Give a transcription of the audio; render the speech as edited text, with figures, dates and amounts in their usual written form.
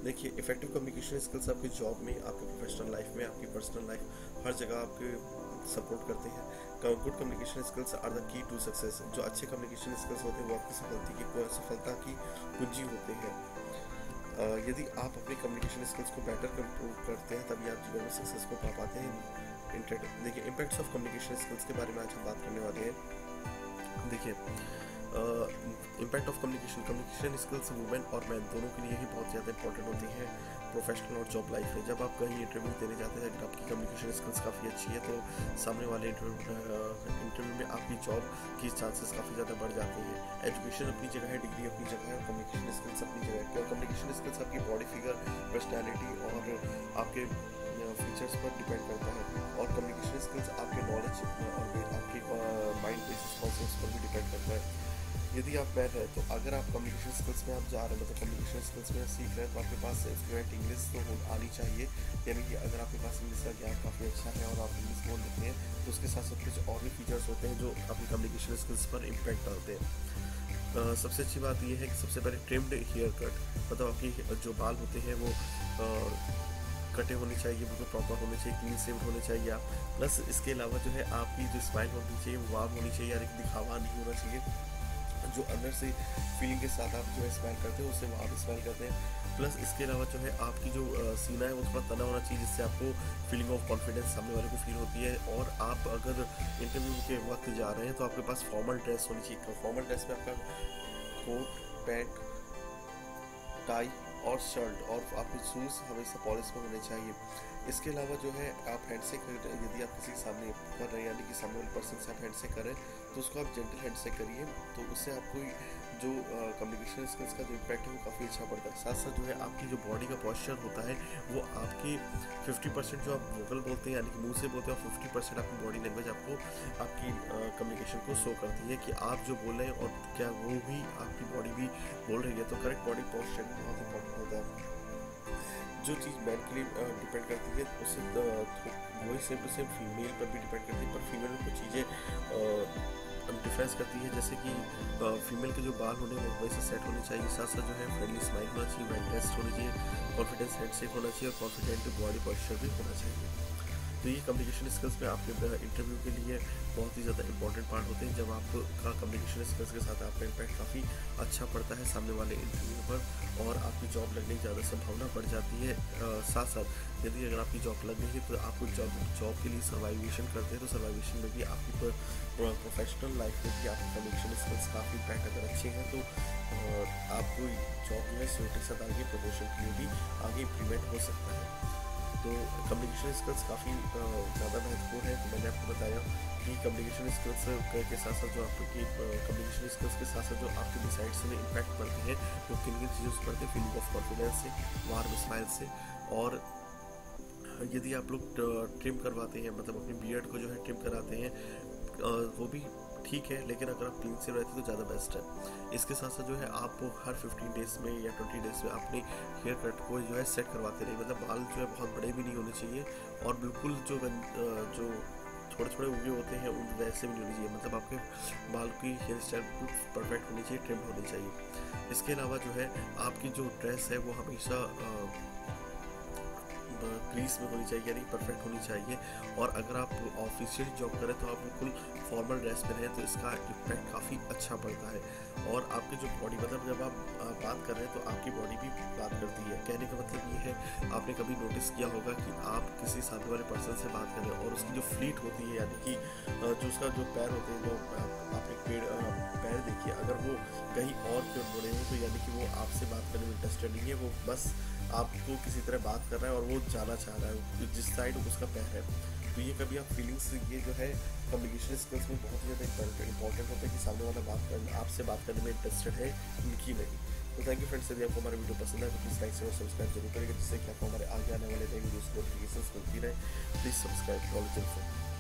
देखिए, effective communication skills आपकी job में, आपके प्रोफेशनल लाइफ में, आपकी पर्सनल लाइफ, हर जगह आपके सपोर्ट करते हैं। Good communication skills are the key to success. जो अच्छे कम्युनिकेशन स्किल्स होते हैं वो आपकी सफलता की कुंजी होते हैं। यदि आप अपनी कम्युनिकेशन स्किल्स को बेटर इम्प्रूव करते हैं तभी आप जीवन में सक्सेस को पा पाते हैं। देखिए, इम्पैक्ट्स ऑफ कम्युनिकेशन स्किल्स के बारे में आज हम बात करने वाले हैं। देखिए, impact of communication skills women और मैन दोनों के लिए ही बहुत ज़्यादा इंपॉर्टेंट होती है प्रोफेशनल और जॉब लाइफ में। जब आप कहीं इंटरव्यू देने जाते हैं, अगर आपकी कम्युनिकेशन स्किल्स काफ़ी अच्छी है तो सामने वाले इंटरव्यू में आपकी जॉब की चांसेस काफ़ी ज़्यादा बढ़ जाते हैं। एजुकेशन अपनी जगह है, डिग्री अपनी जगह है, और कम्युनिकेशन स्किल्स अपनी जगह है। कम्युनिकेशन स्किल्स आपकी बॉडी फिगर, पर्सनैलिटी और आपके फीचर्स पर डिपेंड करता है, और कम्युनिकेशन स्किल्स आपके नॉलेज और आपके माइंड बेसिस कॉन्सेप्ट्स पर भी डिपेंड करता है। यदि आप मैन है तो अगर आप कम्युनिकेशन स्किल्स में आप जा रहे हैं, मतलब कम्युनिकेशन स्किल्स में सीख रहे हैं, तो आपके पास फ्लुएंट इंग्लिश तो आनी चाहिए। यानी कि अगर आपके पास इंग्लिश का ज्ञान काफ़ी अच्छा है और आप इंग्लिश बोल लेते हैं, तो उसके साथ साथ कुछ और भी फीचर्स होते हैं जो आपकी कम्युनिकेशन स्किल्स पर इम्पैक्ट डालते हैं। सबसे अच्छी बात यह है कि सबसे पहले ट्रिम्ड हेयर कट, मतलब आपकी जो बाल होते हैं वो कटे होने चाहिए, बिल्कुल प्रॉपर होने चाहिए, क्लीन शेव्ड होने चाहिए आप। प्लस इसके अलावा जो है आपकी जो स्माइल होनी चाहिए वो वार्म होनी चाहिए, यानी कि दिखावा नहीं होना चाहिए। जो अंदर से फीलिंग के साथ आप जो है स्माइल करते हैं उसे आप स्माइल करते हैं। प्लस इसके अलावा जो है आपकी जो सीना है वो थोड़ा तना होना चाहिए, जिससे आपको फीलिंग ऑफ कॉन्फिडेंस सामने वाले को फील होती है। और आप अगर इंटरव्यू के वक्त जा रहे हैं तो आपके पास फॉर्मल ड्रेस होनी चाहिए। फॉर्मल ड्रेस में आपका कोट, पैंट, टाई और शर्ट, और आपके शूज़ हमेशा पॉलिश में होने चाहिए। इसके अलावा जो है आप हैंडशेक, यदि आप किसी के सामने कर रहे हैं, यानी कि सामने वाले पर्सन से आप हैंडशेक करें, तो उसको आप जेंटल हैंडशेक करिए, तो उससे आपको जो कम्युनिकेशन स्किल्स का जो इम्पैक्ट है वो काफ़ी अच्छा पड़ता है। साथ साथ जो है आपकी जो बॉडी का पोस्चर होता है वो आपकी 50% जो आप वोकल बोलते हैं, यानी कि मुंह से बोलते हैं, और 50% आपकी बॉडी लैंग्वेज आपको आपकी कम्युनिकेशन को शो करती है कि आप जो बोल रहे हैं और क्या वो भी आपकी बॉडी भी बोल रही है। तो करेक्ट बॉडी पोस्चर बहुत इंपॉर्टेंट होता है। जो चीज़ मैन के लिए डिपेंड करती है उससे वही सेम टू सेम फीमेल पर भी डिपेंड करती है, पर फीमेल में कुछ चीज़ें डिफरेंस करती है, जैसे कि फीमेल के जो बाल होने हैं वो वैसे सेट होने चाहिए। साथ साथ जो है फ्रेंडली स्माइल होना चाहिए, वेल ड्रेस्ड होनी चाहिए, कॉन्फिडेंस हैंडशेक होना चाहिए, और कॉन्फिडेंट बॉडी पोस्चर भी होना चाहिए। तो ये कम्युनिकेशन स्किल्स में आपके इंटरव्यू के लिए बहुत ही ज़्यादा इंपॉर्टेंट पार्ट होते हैं। जब आपका कम्युनिकेशन स्किल्स के साथ आपका इम्पैक्ट काफ़ी अच्छा पड़ता है सामने वाले इंटरव्यू पर, और आपकी जॉब लगने की ज़्यादा संभावना बढ़ जाती है। साथ साथ यदि अगर आपकी जॉब लग गई है तो आप जॉब के लिए सर्वाइवेशन करते हैं, तो सर्वाइवेशन में भी आपकी प्रोफेशनल लाइफ में भी आपकी कम्युनिकेशन स्किल्स काफ़ी इम्पैक्ट अगर अच्छे हैं तो आपको जॉब जो है सीनियरिटी के साथ आगे प्रमोशन के लिए भी आगे इम्प्लीमेंट हो सकता है। तो कम्युनिकेशन स्किल्स काफ़ी ज़्यादा महत्वपूर्ण है। तो मैंने आपको बताया कि कम्युनिकेशन स्किल्स के साथ साथ जो आपकी कम्युनिकेशन स्किल्स के साथ साथ जो आपके डिसाइड्स में इम्पैक्ट पड़ते हैं वो किन किन चीज़ों से पड़ते हैं, फीलिंग ऑफ कॉन्फिडेंस से, वार्म स्माइल से, और यदि आप लोग ट्रिम करवाते हैं, मतलब अपनी बियर्ड को जो है ट्रिम कराते हैं, वो भी ठीक है, लेकिन अगर आप क्लीन से रहते हैं तो ज़्यादा बेस्ट है। इसके साथ साथ जो है आप हर 15 डेज़ में या 20 डेज़ में अपने हेयर कट को जो है सेट करवाते रहिए। मतलब बाल जो है बहुत बड़े भी नहीं होने चाहिए, और बिल्कुल जो थोड़े थोड़े उगे होते हैं उन वैसे भी नहीं होने चाहिए। मतलब आपके बाल की हेयर स्टाइल परफेक्ट होनी चाहिए, ट्रिम होनी चाहिए। इसके अलावा जो है आपकी जो ड्रेस है वो हमेशा क्रीज में होनी चाहिए, यानी परफेक्ट होनी चाहिए। और अगर आप ऑफिशियल जॉब करें तो आप बिल्कुल फॉर्मल ड्रेस में रहें तो इसका इम्पैक्ट काफ़ी अच्छा पड़ता है। और आपकी जो बॉडी, मतलब जब आप बात कर रहे हैं तो आपकी बॉडी भी बात करती है। कहने का मतलब ये है, आपने कभी नोटिस किया होगा कि आप किसी सामने वाले पर्सन से बात कर रहे हैं और उसकी जो फ्लीट होती है, यानी कि जो उसका जो पैर होते हैं, जो आपने पैर देखिए, अगर वो कहीं और क्यों मुड़े हो तो यानी कि वो आपसे बात करने में इंटरेस्टेड नहीं है, वो बस आपको किसी तरह बात कर रहा है और वो जाना चाह रहा है जिस साइड उसका पैर है। तो ये कभी आप फीलिंग्स, ये जो है कम्युनिकेशन स्किल्स में बहुत ही ज़्यादा इंपॉर्टेंट होता है कि सामने वाला आपसे बात करने में इंटरेस्टेड है कि नहीं। तो थैंक यू फ्रेंड्स, यदि आपको हमारा वीडियो पसंद है तो प्लीज़ लाइक और सब्सक्राइब जरूर करेंगे, जिससे कि आपको हमारे आगे आने वाले नए वीडियोस नोटिफिकेशन मिलती रहे। Please subscribe knowledge info.